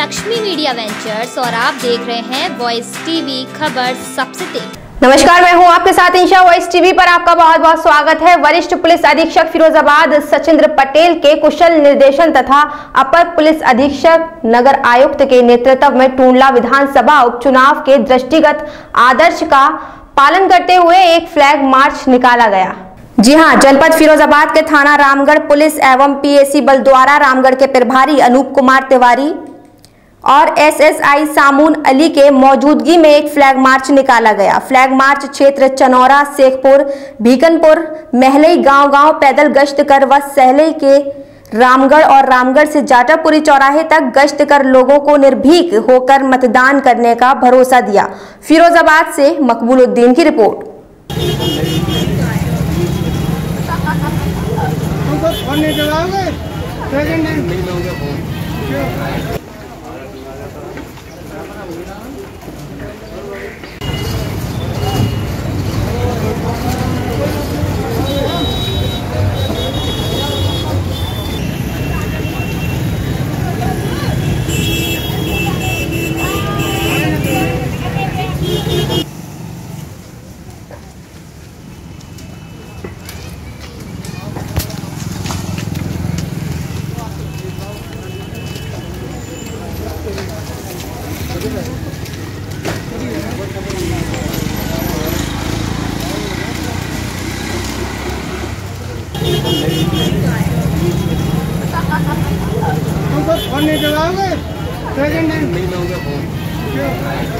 Lakshmi media ventures और आप देख रहे हैं वॉइस टीवी खबर सबसे तेज। नमस्कार, मैं हूं आपके साथ इंशा। वॉइस टीवी पर आपका बहुत बहुत स्वागत है। वरिष्ठ पुलिस अधीक्षक फिरोजाबाद सचिंद्र पटेल के कुशल निर्देशन तथा अपर पुलिस अधीक्षक नगर आयुक्त के नेतृत्व में टूंडला विधानसभा उपचुनाव के दृष्टिगत आदर्श का पालन करते हुए एक फ्लैग मार्च निकाला गया। जी हां, जनपद फिरोजाबाद के थाना रामगढ़ पुलिस एवं पीएसी बल द्वारा रामगढ़ के प्रभारी अनूप कुमार तिवारी और एसएसआई सामून अली के मौजूदगी में एक फ्लैग मार्च निकाला गया। फ्लैग मार्च क्षेत्र चनौरा, शेखपुर, भीकनपुर, महलई गांव-गांव पैदल गश्त कर व सहलई के रामगढ़ और रामगढ़ से जाटापुरी चौराहे तक गश्त कर लोगों को निर्भीक होकर मतदान करने का भरोसा दिया। फिरोजाबाद से मकबूलुद्दीन की रिपोर्ट। फोन नहीं चलाओगे? सेकंड हैंड नहीं लोगे फोन। क्यों?